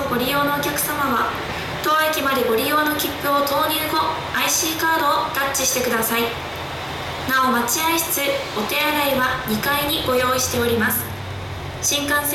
をご利用のお客様は、当駅までご利用の切符を投入後、IC カードをタッチしてください。なお、待合室、お手洗いは2階にご用意しております。新幹線